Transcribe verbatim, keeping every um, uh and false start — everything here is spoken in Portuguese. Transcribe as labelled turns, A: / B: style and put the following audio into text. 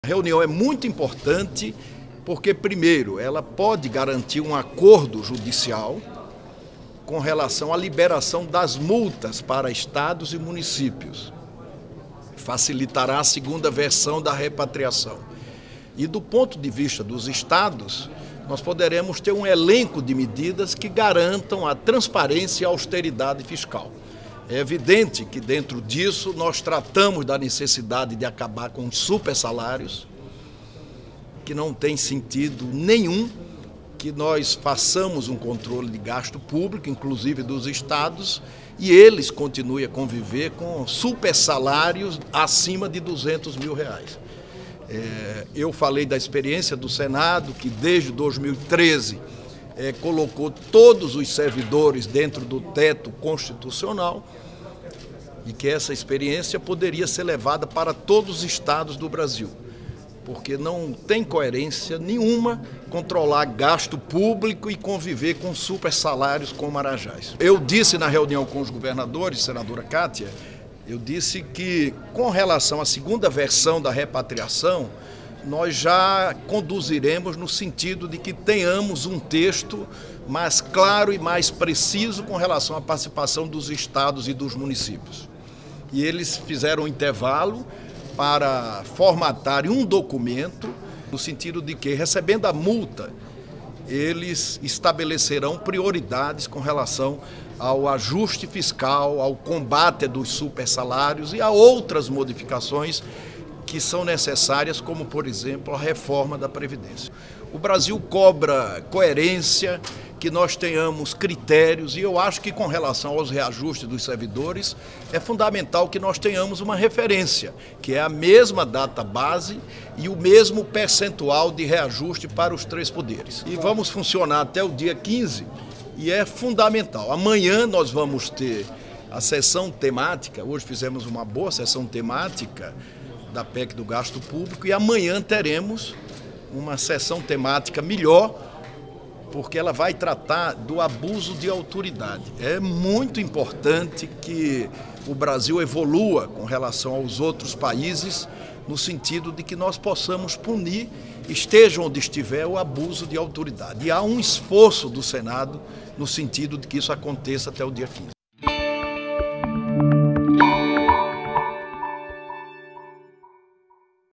A: A reunião é muito importante porque, primeiro, ela pode garantir um acordo judicial com relação à liberação das multas para estados e municípios. Facilitará a segunda versão da repatriação. E do ponto de vista dos estados, nós poderemos ter um elenco de medidas que garantam a transparência e a austeridade fiscal. É evidente que dentro disso nós tratamos da necessidade de acabar com os super salários, que não tem sentido nenhum que nós façamos um controle de gasto público, inclusive dos estados, e eles continuem a conviver com super salários acima de duzentos mil reais. É, eu falei da experiência do Senado, que desde dois mil e treze é, colocou todos os servidores dentro do teto constitucional e que essa experiência poderia ser levada para todos os estados do Brasil, porque não tem coerência nenhuma controlar gasto público e conviver com super salários como Marajás. Eu disse na reunião com os governadores, senadora Kátia, eu disse que com relação à segunda versão da repatriação, nós já conduziremos no sentido de que tenhamos um texto mais claro e mais preciso com relação à participação dos estados e dos municípios. E eles fizeram um intervalo para formatarem um documento no sentido de que, recebendo a multa, eles estabelecerão prioridades com relação ao ajuste fiscal, ao combate dos supersalários e a outras modificações que são necessárias, como, por exemplo, a reforma da Previdência. O Brasil cobra coerência, que nós tenhamos critérios, e eu acho que com relação aos reajustes dos servidores, é fundamental que nós tenhamos uma referência, que é a mesma data base e o mesmo percentual de reajuste para os três poderes. E vamos funcionar até o dia quinze, e é fundamental. Amanhã nós vamos ter a sessão temática, hoje fizemos uma boa sessão temática da P E C do gasto público, e amanhã teremos uma sessão temática melhor, porque ela vai tratar do abuso de autoridade. É muito importante que o Brasil evolua com relação aos outros países, no sentido de que nós possamos punir, esteja onde estiver, o abuso de autoridade. E há um esforço do Senado no sentido de que isso aconteça até o dia quinze.